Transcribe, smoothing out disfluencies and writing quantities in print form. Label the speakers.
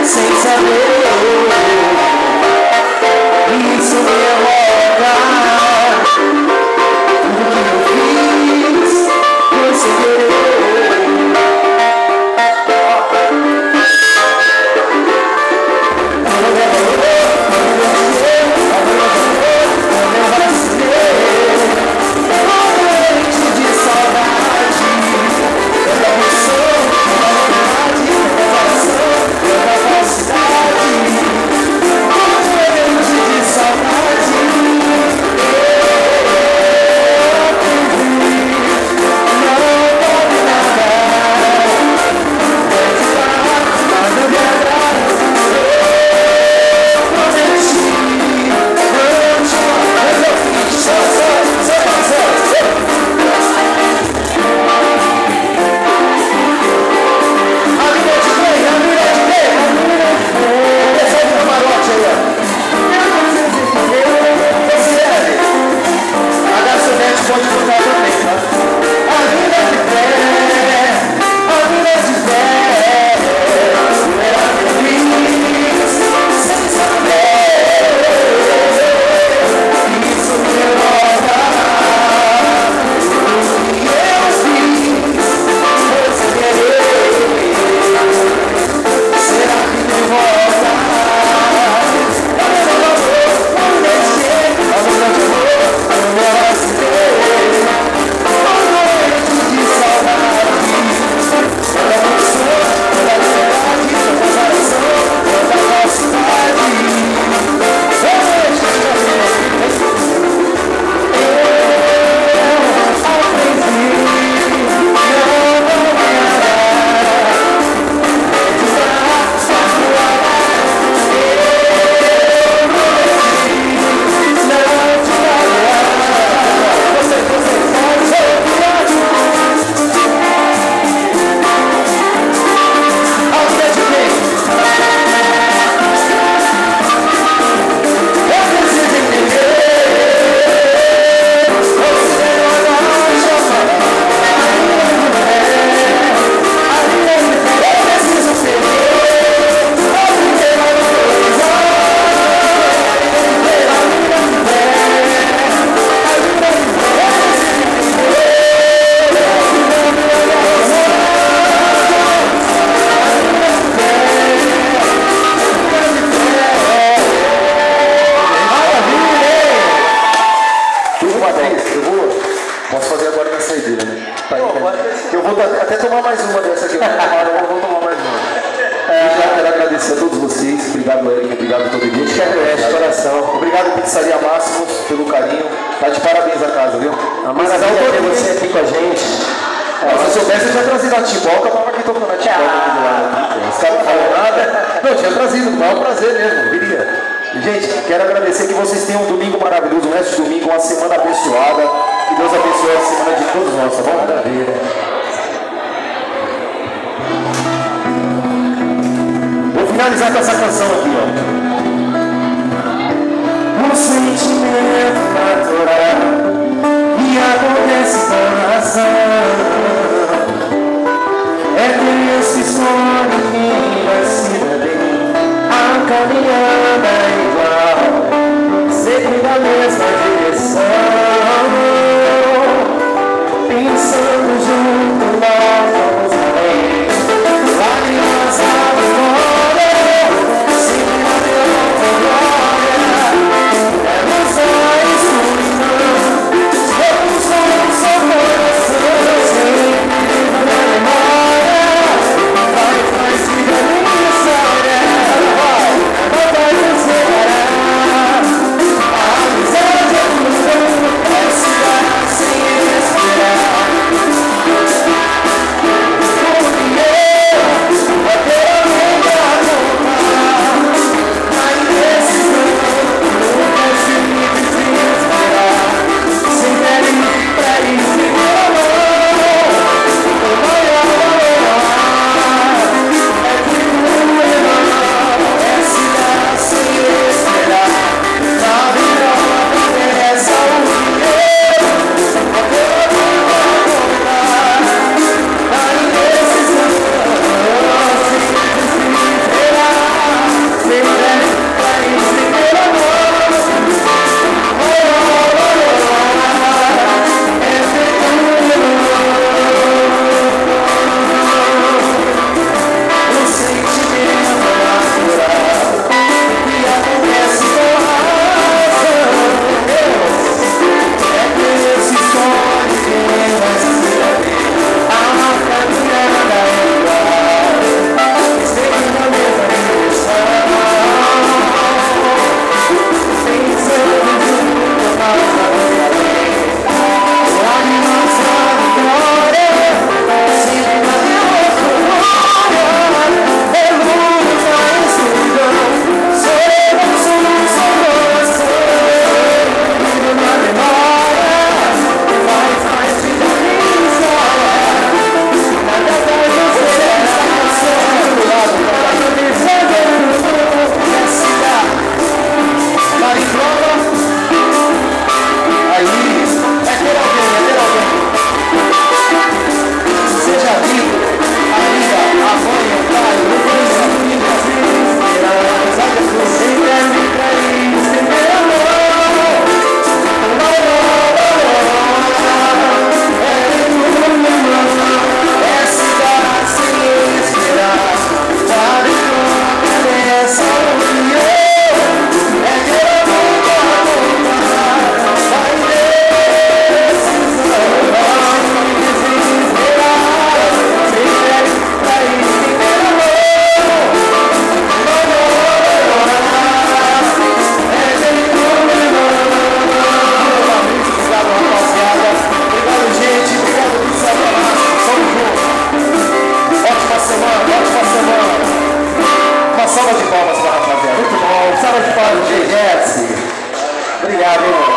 Speaker 1: sem saber. Isso me revolta. Tudo que eu fiz foi sem querer.
Speaker 2: Eu vou até tomar mais uma dessa aqui. Eu vou tomar mais uma. Já quero agradecer a todos vocês. Obrigado, Eric. Obrigado a todo mundo. Que agradece de coração. Obrigado, Pizzaria Máximos, pelo carinho. Tá de parabéns a casa, viu? A maravilha ter você aqui com a gente. Se eu soubesse, eu tinha trazido a Tiboca. Eu tava aqui tocando a Tiboca aqui do lado. Os caras não falam nada. Não, eu tinha trazido. Mas é um prazer mesmo. Viria. Gente, quero agradecer que vocês tenham um domingo maravilhoso, um resto de domingo, uma semana abençoada. Que Deus abençoe a semana de todos nós, tá bom? Maravilha. Vou finalizar com essa canção aqui, ó. Um sentimento natural que acontece com razão. É Deus que escolhe quem vai se dar bem. A caminhada é igual, sempre na mesma direção. Pensando junto, nós vamos além. Lágrimas à memória, sempre na mesma glória. Leva só a escuridão, vamos com o seu coração. Sempre na memória, vai, vida minha história. salva de palmas para a rapaziada.
Speaker 3: Muito bom, salva de palmas, Jesse. Obrigado, hein?